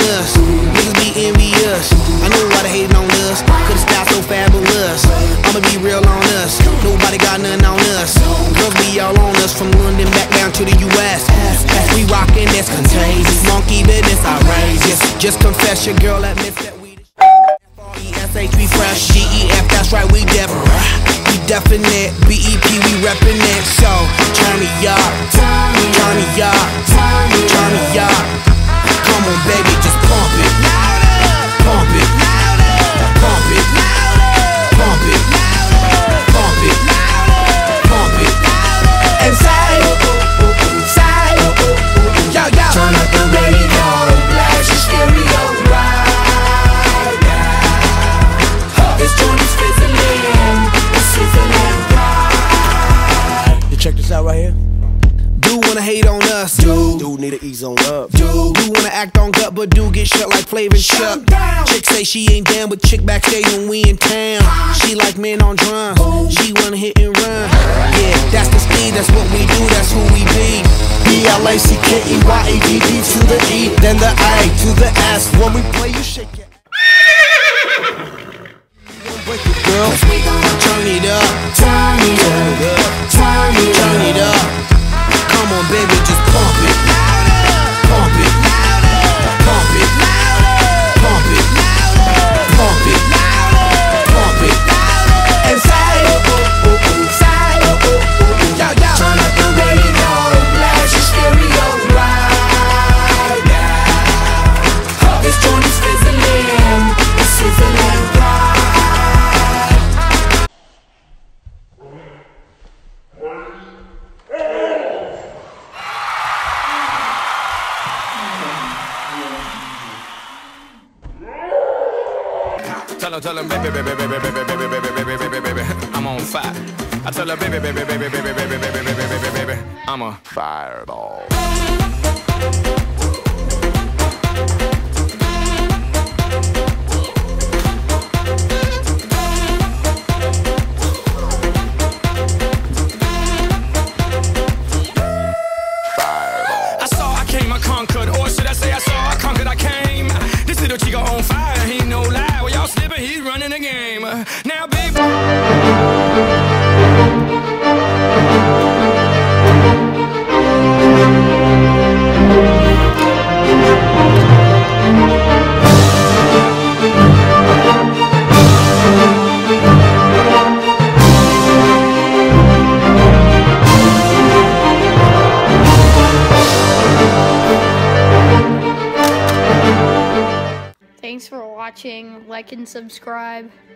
us. Niggas be envious. I know why they hating on us. Cause the style so fabulous. I'ma be real on us. Nobody got nothing on us. Girls be all on us from London back down to the US. We rockin', that's contagious. Monkey business outrageous. Just confess your girl admits that we ESH, we fresh. GEF, that's right, we definite. BEP, we reppin' it. So turn me up, turn me up, turn me up. Come on, baby, just pump it, pump it, pump it, pump it, pump it, pump it, and say, yo, yo. Turn up the radio, blast your stereo right now. This joint is fizzling, it's sizzling right. You check this out right here. Do wanna hate on us, dude need to ease on up, dude wanna act on gut, but do get shut like Flavor and Chuck. Chick say she ain't down, but chick backstage when we in town. She like men on drums, she wanna hit and run. Yeah, that's the speed, that's what we do, that's who we be. BLACKEYEDD to the E, then the A to the S. When we play, you shake it. Girl, we gon' turn it up, turn it up, turn it up. Come on, baby, just pump it, pump it, pump it, pump it, pump it, pump it, and say, yo, yo. Turn up the radio, blast your stereo right now. This joint is fizzling, it's sizzling right. Tell her, baby, baby, baby, baby, baby, baby, baby, baby, baby, baby, I'm on fire. I tell her, baby, baby, baby, baby, baby, baby, baby, baby, baby, baby, I'm a fireball. I saw, I came, I conquered, or should I say I saw, I conquered, I came. This little chico on fire, he no lie. Well, y'all slipping, he's running the game. Now, baby. Thanks for watching, like and subscribe.